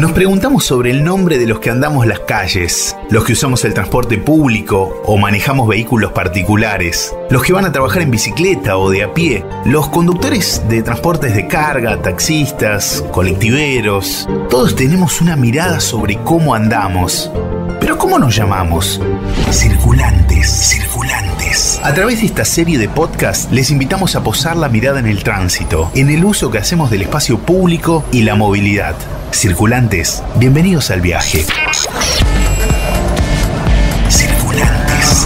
Nos preguntamos sobre el nombre de los que andamos las calles, los que usamos el transporte público o manejamos vehículos particulares, los que van a trabajar en bicicleta o de a pie, los conductores de transportes de carga, taxistas, colectiveros. Todos tenemos una mirada sobre cómo andamos. ¿Pero cómo nos llamamos? Circulantes. A través de esta serie de podcasts les invitamos a posar la mirada en el tránsito, en el uso que hacemos del espacio público y la movilidad. Circulantes, bienvenidos al viaje. Circulantes.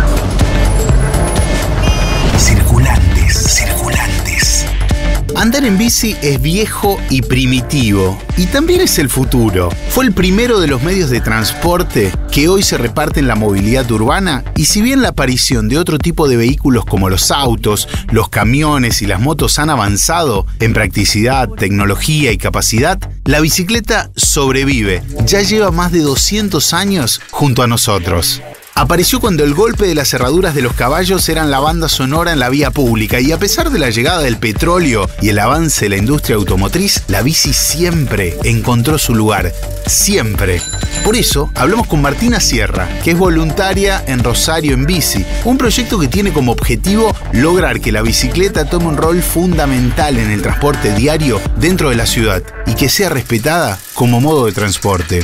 Andar en bici es viejo y primitivo, y también es el futuro. Fue el primero de los medios de transporte que hoy se reparte en la movilidad urbana, y si bien la aparición de otro tipo de vehículos como los autos, los camiones y las motos han avanzado en practicidad, tecnología y capacidad, la bicicleta sobrevive. Ya lleva más de 200 años junto a nosotros. Apareció cuando el golpe de las herraduras de los caballos eran la banda sonora en la vía pública, y a pesar de la llegada del petróleo y el avance de la industria automotriz, la bici siempre encontró su lugar. Siempre. Por eso, hablamos con Martina Sierra, que es voluntaria en Rosario en Bici, un proyecto que tiene como objetivo lograr que la bicicleta tome un rol fundamental en el transporte diario dentro de la ciudad y que sea respetada como modo de transporte.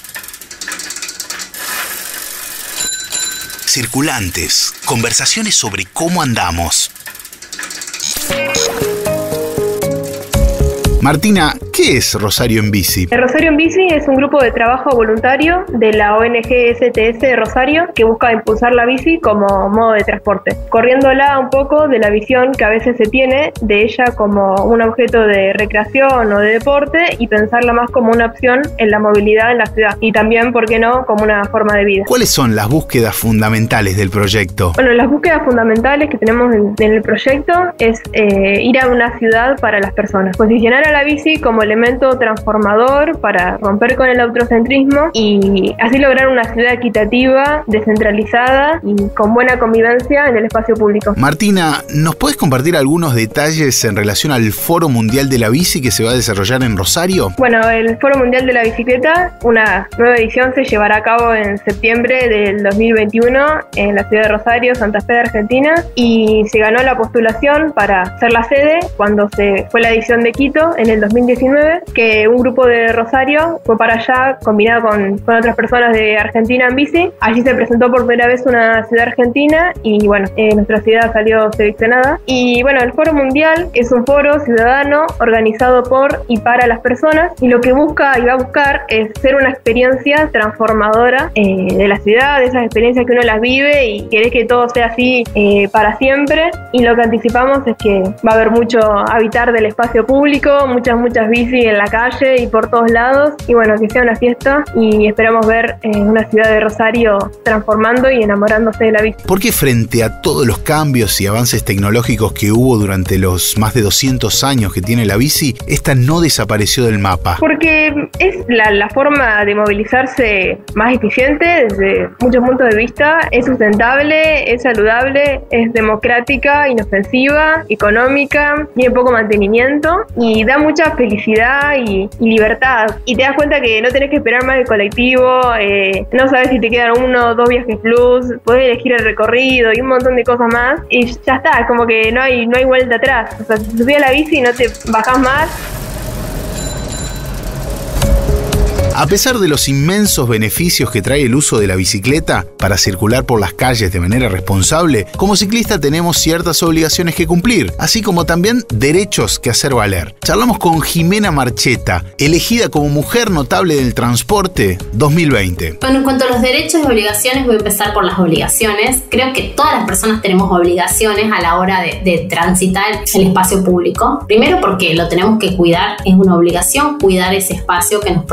Circulantes, conversaciones sobre cómo andamos. Martina, ¿qué es Rosario en Bici? Rosario en Bici es un grupo de trabajo voluntario de la ONG STS de Rosario que busca impulsar la bici como modo de transporte, corriéndola un poco de la visión que a veces se tiene de ella como un objeto de recreación o de deporte, y pensarla más como una opción en la movilidad en la ciudad, y también, ¿por qué no?, como una forma de vida. ¿Cuáles son las búsquedas fundamentales del proyecto? Bueno, las búsquedas fundamentales que tenemos en el proyecto es ir a una ciudad para las personas, posicionar a la bici como elemento transformador para romper con el autorocentrismo y así lograr una ciudad equitativa, descentralizada y con buena convivencia en el espacio público. Martina, ¿nos puedes compartir algunos detalles en relación al Foro Mundial de la Bici que se va a desarrollar en Rosario? Bueno, el Foro Mundial de la Bicicleta, una nueva edición, se llevará a cabo en septiembre del 2021 en la ciudad de Rosario, Santa Fe de Argentina, y se ganó la postulación para ser la sede cuando se fue la edición de Quito en el 2019, que un grupo de Rosario fue para allá combinado con otras personas de Argentina en bici. Allí se presentó por primera vez una ciudad argentina y bueno, nuestra ciudad salió seleccionada. Y bueno, el Foro Mundial es un foro ciudadano organizado por y para las personas, y lo que busca y va a buscar es ser una experiencia transformadora de la ciudad, de esas experiencias que uno las vive y quiere que todo sea así para siempre. Y lo que anticipamos es que va a haber mucho habitar del espacio público, muchas bici en la calle y por todos lados, y bueno, que sea una fiesta, y esperamos ver una ciudad de Rosario transformando y enamorándose de la bici. ¿Por qué frente a todos los cambios y avances tecnológicos que hubo durante los más de 200 años que tiene la bici, esta no desapareció del mapa? Porque es la forma de movilizarse más eficiente desde muchos puntos de vista, es sustentable, es saludable, es democrática, inofensiva, económica, tiene poco mantenimiento y da mucha felicidad y libertad. Y te das cuenta que no tenés que esperar más el colectivo, no sabes si te quedan 1 o 2 viajes plus, podés elegir el recorrido y un montón de cosas más, y ya está, como que no hay vuelta atrás. O sea, si subís a la bici y no te bajás más. A pesar de los inmensos beneficios que trae el uso de la bicicleta para circular por las calles de manera responsable, como ciclista tenemos ciertas obligaciones que cumplir, así como también derechos que hacer valer. Charlamos con Jimena Marcheta, elegida como Mujer Notable del Transporte 2020. Bueno, en cuanto a los derechos y obligaciones, voy a empezar por las obligaciones. Creo que todas las personas tenemos obligaciones a la hora de transitar el espacio público. Primero porque lo tenemos que cuidar, es una obligación cuidar ese espacio que nos pertenece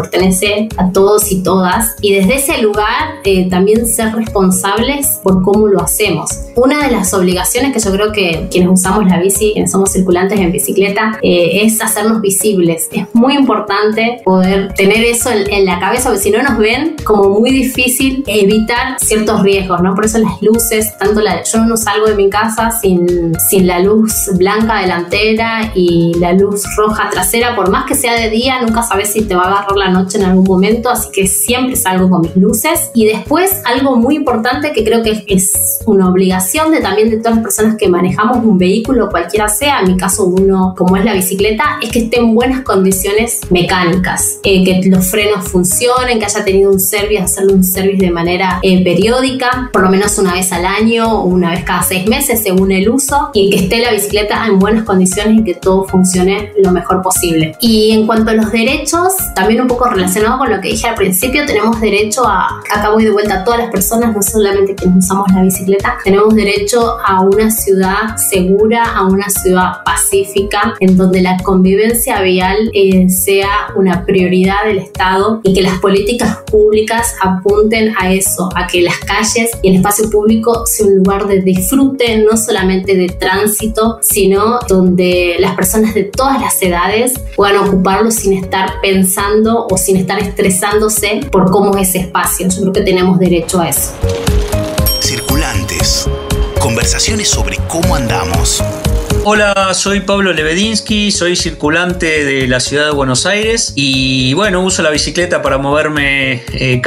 beneficie a todos y todas, y desde ese lugar también ser responsables por cómo lo hacemos. Una de las obligaciones que yo creo que quienes usamos la bici, quienes somos circulantes en bicicleta, es hacernos visibles. Es muy importante poder tener eso en la cabeza, porque si no nos ven, como muy difícil evitar ciertos riesgos, ¿no? Por eso las luces, yo no salgo de mi casa sin la luz blanca delantera y la luz roja trasera. Por más que sea de día, nunca sabes si te va a agarrar la noche en algún momento, así que siempre salgo con mis luces. Y después, algo muy importante que creo que es una obligación también de todas las personas que manejamos un vehículo, cualquiera sea, en mi caso uno como es la bicicleta, es que esté en buenas condiciones mecánicas, que los frenos funcionen, que haya tenido un service, hacerle un service de manera periódica, por lo menos una vez al año o una vez cada 6 meses según el uso, y que esté la bicicleta en buenas condiciones y que todo funcione lo mejor posible. Y en cuanto a los derechos, también un poco relacionado con lo que dije al principio, tenemos derecho acá voy de vuelta, a todas las personas, no solamente quienes usamos la bicicleta, tenemos derecho a una ciudad segura, a una ciudad pacífica, en donde la convivencia vial sea una prioridad del Estado y que las políticas públicas apunten a eso, a que las calles y el espacio público sea un lugar de disfrute, no solamente de tránsito, sino donde las personas de todas las edades puedan ocuparlo sin estar pensando o sin estar estresándose por cómo es ese espacio. Yo creo que tenemos derecho a eso. Circulantes. Conversaciones sobre cómo andamos. Hola, soy Pablo Lebedinsky, soy circulante de la ciudad de Buenos Aires y bueno, uso la bicicleta para moverme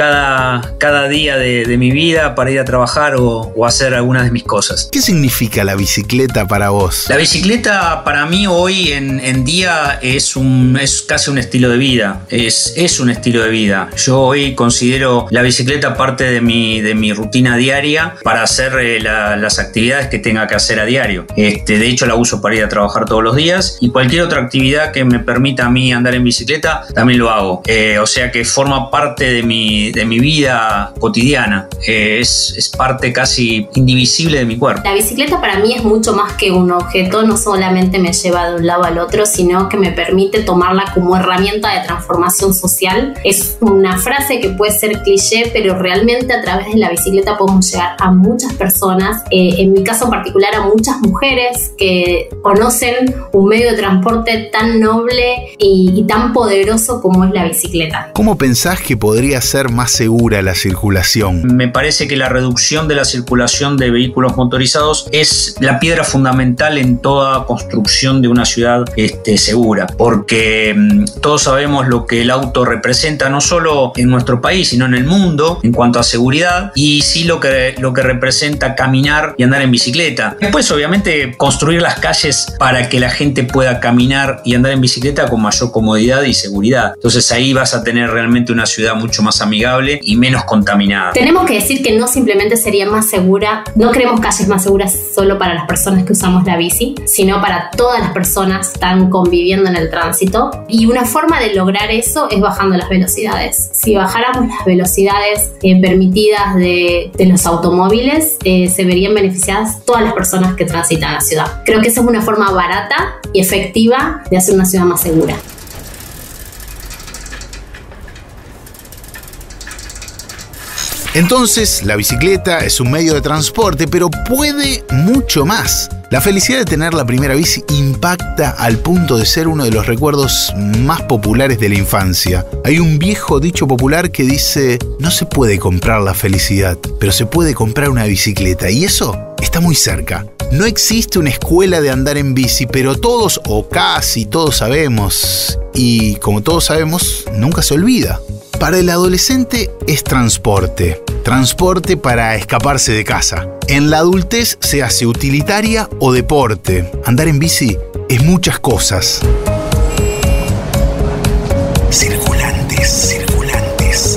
cada día de mi vida, para ir a trabajar o hacer algunas de mis cosas. ¿Qué significa la bicicleta para vos? La bicicleta para mí hoy en día es casi un estilo de vida, es un estilo de vida. Yo hoy considero la bicicleta parte de mi rutina diaria para hacer las actividades que tenga que hacer a diario. De hecho la uso para ir a trabajar todos los días y cualquier otra actividad que me permita a mí andar en bicicleta también lo hago. O sea que forma parte de mi vida cotidiana. Es parte casi indivisible de mi cuerpo. La bicicleta para mí es mucho más que un objeto, no solamente me lleva de un lado al otro, sino que me permite tomarla como herramienta de transformación social. Es una frase que puede ser cliché, pero realmente a través de la bicicleta podemos llegar a muchas personas, en mi caso en particular a muchas mujeres que conocen un medio de transporte tan noble y tan poderoso como es la bicicleta. ¿Cómo pensás que podría ser más segura la circulación? Me parece que la reducción de la circulación de vehículos motorizados es la piedra fundamental en toda construcción de una ciudad segura, porque todos sabemos lo que el auto representa no solo en nuestro país, sino en el mundo en cuanto a seguridad, y sí lo que representa caminar y andar en bicicleta. Después, obviamente, construir las calles para que la gente pueda caminar y andar en bicicleta con mayor comodidad y seguridad. Entonces ahí vas a tener realmente una ciudad mucho más amigable y menos contaminada. Tenemos que decir que no simplemente sería más segura, no queremos calles más seguras solo para las personas que usamos la bici, sino para todas las personas que están conviviendo en el tránsito. Y una forma de lograr eso es bajando las velocidades. Si bajáramos las velocidades permitidas de los automóviles, se verían beneficiadas todas las personas que transitan la ciudad. Creo que esa es una forma barata y efectiva de hacer una ciudad más segura. Entonces, la bicicleta es un medio de transporte, pero puede mucho más. La felicidad de tener la primera bici impacta al punto de ser uno de los recuerdos más populares de la infancia. Hay un viejo dicho popular que dice: no se puede comprar la felicidad, pero se puede comprar una bicicleta, y eso está muy cerca. No existe una escuela de andar en bici, pero todos o casi todos sabemos, y como todos sabemos, nunca se olvida. Para el adolescente es transporte para escaparse de casa. En la adultez se hace utilitaria o deporte. Andar en bici es muchas cosas. Circulantes.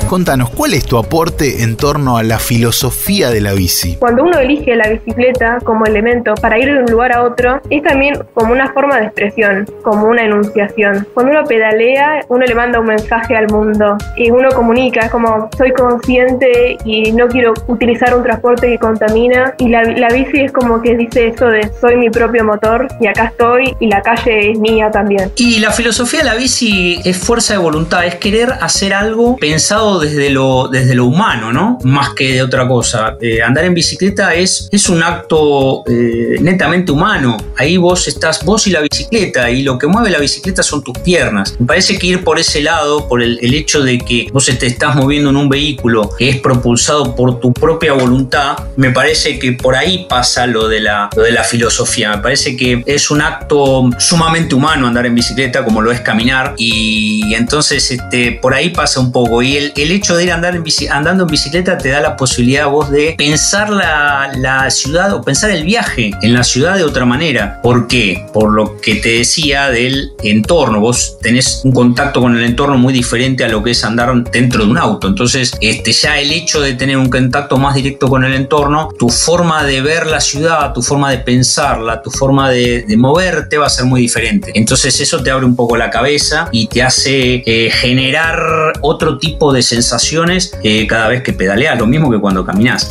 Contanos, ¿cuál es tu aporte en torno a la filosofía de la bici? Cuando uno elige la bicicleta como elemento para ir de un lugar a otro, es también como una forma de expresión, como una enunciación. Cuando uno pedalea, uno le manda un mensaje al mundo y uno comunica, es como soy consciente y no quiero utilizar un transporte que contamina, y la bici es como que dice eso de soy mi propio motor y acá estoy y la calle es mía también. Y la filosofía de la bici es fuerza de voluntad, es querer hacer algo pensado desde lo humano, ¿no? Más que de otra cosa. Andar en bicicleta es un acto netamente humano. Ahí vos estás, vos y la bicicleta, y lo que mueve la bicicleta son tus piernas. Me parece que ir por ese lado, por el hecho de que vos te estás moviendo en un vehículo que es propulsado por tu propia voluntad, me parece que por ahí pasa lo de la filosofía. Me parece que es un acto sumamente humano andar en bicicleta, como lo es caminar, y entonces por ahí pasa un poco. Y el hecho de ir andando en bicicleta te da la posibilidad a vos de pensar la ciudad o pensar el viaje en la ciudad de otra manera. ¿Por qué? Por lo que te decía del entorno. Vos tenés un contacto con el entorno muy diferente a lo que es andar dentro de un auto. Entonces, ya el hecho de tener un contacto más directo con el entorno, tu forma de ver la ciudad, tu forma de pensarla, tu forma de moverte va a ser muy diferente. Entonces eso te abre un poco la cabeza y te hace generar otro tipo de sensaciones cada vez que pedaleas, lo mismo que cuando caminas.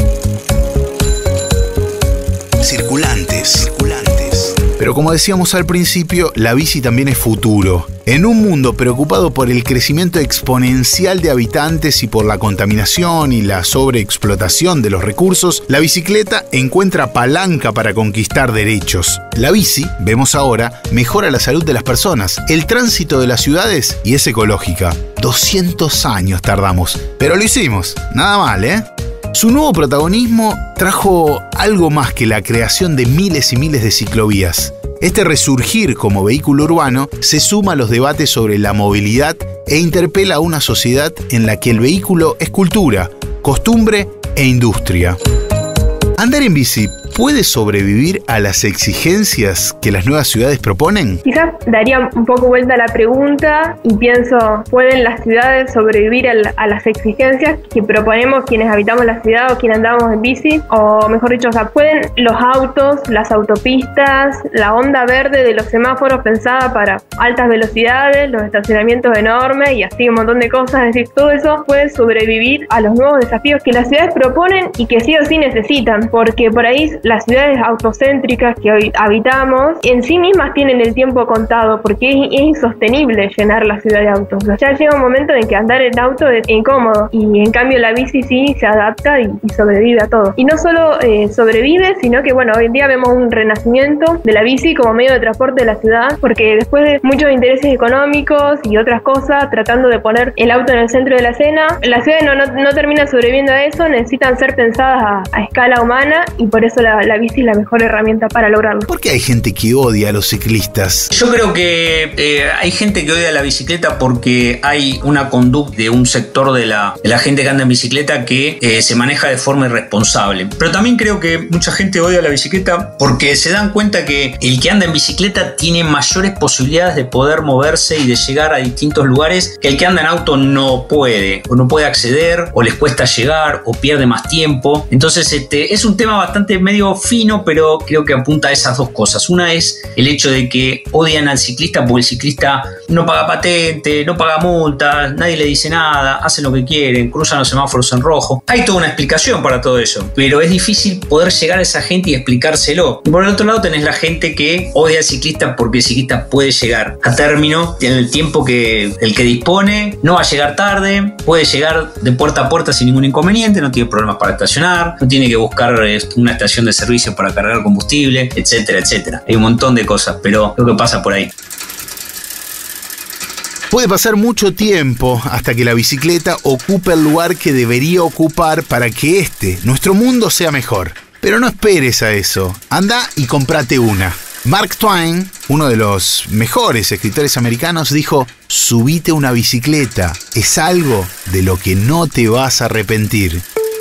Circulantes. Pero como decíamos al principio, la bici también es futuro. En un mundo preocupado por el crecimiento exponencial de habitantes y por la contaminación y la sobreexplotación de los recursos, la bicicleta encuentra palanca para conquistar derechos. La bici, vemos ahora, mejora la salud de las personas, el tránsito de las ciudades y es ecológica. 200 años tardamos, pero lo hicimos. Nada mal, ¿eh? Su nuevo protagonismo trajo algo más que la creación de miles y miles de ciclovías. Este resurgir como vehículo urbano se suma a los debates sobre la movilidad e interpela a una sociedad en la que el vehículo es cultura, costumbre e industria. ¿Andar en bici puede sobrevivir a las exigencias que las nuevas ciudades proponen? Quizás daría un poco vuelta a la pregunta y pienso, ¿pueden las ciudades sobrevivir a las exigencias que proponemos quienes habitamos la ciudad o quienes andamos en bici? O mejor dicho, ¿pueden los autos, las autopistas, la onda verde de los semáforos pensada para altas velocidades, los estacionamientos enormes y así un montón de cosas? Es decir, todo eso puede sobrevivir a los nuevos desafíos que las ciudades proponen y que sí o sí necesitan, porque por ahí las ciudades autocéntricas que hoy habitamos en sí mismas tienen el tiempo contado, porque es insostenible llenar la ciudad de autos. Ya llega un momento en que andar en auto es incómodo, y en cambio la bici sí se adapta y sobrevive a todo. Y no solo sobrevive, sino que bueno, hoy en día vemos un renacimiento de la bici como medio de transporte de la ciudad, porque después de muchos intereses económicos y otras cosas, tratando de poner el auto en el centro de la escena, las ciudades no terminan sobreviviendo a eso, necesitan ser pensadas a escala humana, y por eso la bici es la mejor herramienta para lograrlo. ¿Por qué hay gente que odia a los ciclistas? Yo creo que hay gente que odia la bicicleta porque hay una conducta de un sector de la gente que anda en bicicleta que se maneja de forma irresponsable. Pero también creo que mucha gente odia la bicicleta porque se dan cuenta que el que anda en bicicleta tiene mayores posibilidades de poder moverse y de llegar a distintos lugares que el que anda en auto no puede, o no puede acceder, o les cuesta llegar, o pierde más tiempo. Entonces es un tema bastante medio fino, pero creo que apunta a esas dos cosas. Una es el hecho de que odian al ciclista porque el ciclista no paga patente, no paga multas, nadie le dice nada, hacen lo que quieren, cruzan los semáforos en rojo. Hay toda una explicación para todo eso, pero es difícil poder llegar a esa gente y explicárselo. Y por el otro lado tenés la gente que odia al ciclista porque el ciclista puede llegar a término en el tiempo que el que dispone, no va a llegar tarde, puede llegar de puerta a puerta sin ningún inconveniente, no tiene problemas para estacionar, no tiene que buscar una estación de servicio para cargar combustible, etcétera, etcétera. Hay un montón de cosas, pero creo que pasa por ahí. Puede pasar mucho tiempo hasta que la bicicleta ocupe el lugar que debería ocupar para que nuestro mundo sea mejor. Pero no esperes a eso. Anda y comprate una. Mark Twain, uno de los mejores escritores americanos, dijo: subite una bicicleta, es algo de lo que no te vas a arrepentir.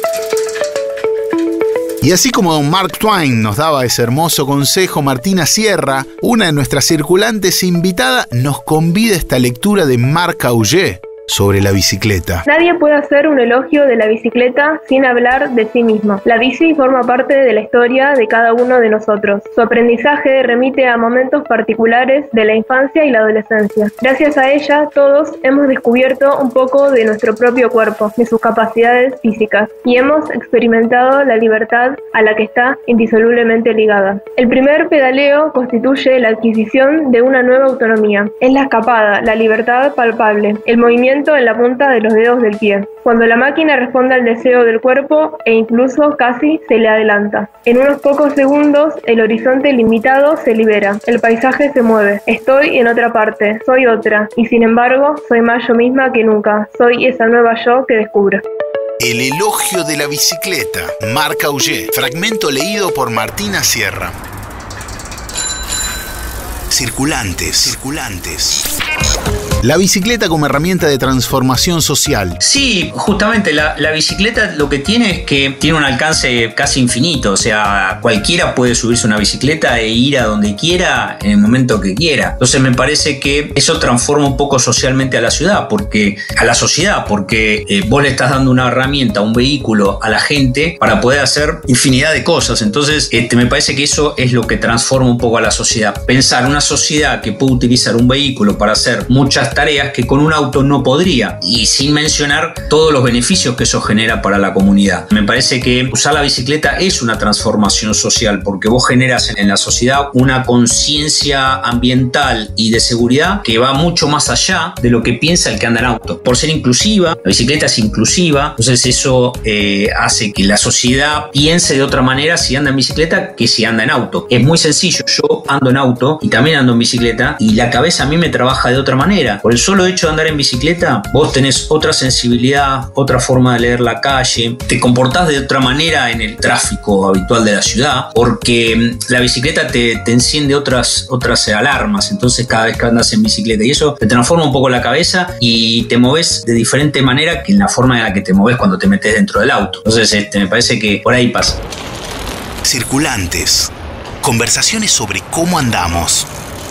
Y así como don Mark Twain nos daba ese hermoso consejo, Martina Sierra, una de nuestras circulantes invitada, nos convida a esta lectura de Marc Augé. sobre la bicicleta. Nadie puede hacer un elogio de la bicicleta sin hablar de sí mismo. La bici forma parte de la historia de cada uno de nosotros. Su aprendizaje remite a momentos particulares de la infancia y la adolescencia. Gracias a ella, todos hemos descubierto un poco de nuestro propio cuerpo, de sus capacidades físicas, y hemos experimentado la libertad a la que está indisolublemente ligada. El primer pedaleo constituye la adquisición de una nueva autonomía. Es la escapada, la libertad palpable, el movimiento en la punta de los dedos del pie, cuando la máquina responde al deseo del cuerpo e incluso casi se le adelanta. En unos pocos segundos, el horizonte limitado se libera, el paisaje se mueve. Estoy en otra parte, soy otra, y sin embargo, soy más yo misma que nunca. Soy esa nueva yo que descubro. El elogio de la bicicleta, Marc Augé, fragmento leído por Martina Sierra. Circulantes. La bicicleta como herramienta de transformación social. Sí, justamente la bicicleta lo que tiene es que tiene un alcance casi infinito. O sea, cualquiera puede subirse a una bicicleta e ir a donde quiera en el momento que quiera. Entonces me parece que eso transforma un poco socialmente a la sociedad, porque vos le estás dando una herramienta, un vehículo a la gente para poder hacer infinidad de cosas. Entonces me parece que eso es lo que transforma un poco a la sociedad. Pensar una sociedad que puede utilizar un vehículo para hacer muchas tareas que con un auto no podría, y sin mencionar todos los beneficios que eso genera para la comunidad. Me parece que usar la bicicleta es una transformación social, porque vos generas en la sociedad una conciencia ambiental y de seguridad que va mucho más allá de lo que piensa el que anda en auto. Por ser inclusiva, la bicicleta es inclusiva, entonces eso hace que la sociedad piense de otra manera si anda en bicicleta que si anda en auto. Es muy sencillo, yo ando en auto y también ando en bicicleta, y la cabeza a mí me trabaja de otra manera. Por el solo hecho de andar en bicicleta, vos tenés otra sensibilidad, otra forma de leer la calle, te comportás de otra manera en el tráfico habitual de la ciudad, porque la bicicleta te enciende otras alarmas. Entonces cada vez que andas en bicicleta, y eso te transforma un poco la cabeza y te moves de diferente manera que en la forma en la que te moves cuando te metes dentro del auto. Entonces me parece que por ahí pasa. Circulantes. Conversaciones sobre cómo andamos.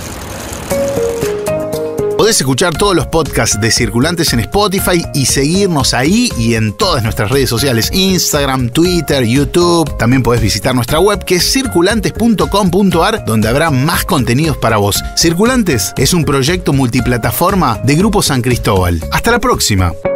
Podés escuchar todos los podcasts de Circulantes en Spotify y seguirnos ahí y en todas nuestras redes sociales: Instagram, Twitter, YouTube. También podés visitar nuestra web, que es circulantes.com.ar, donde habrá más contenidos para vos. Circulantes es un proyecto multiplataforma de Grupo San Cristóbal. Hasta la próxima.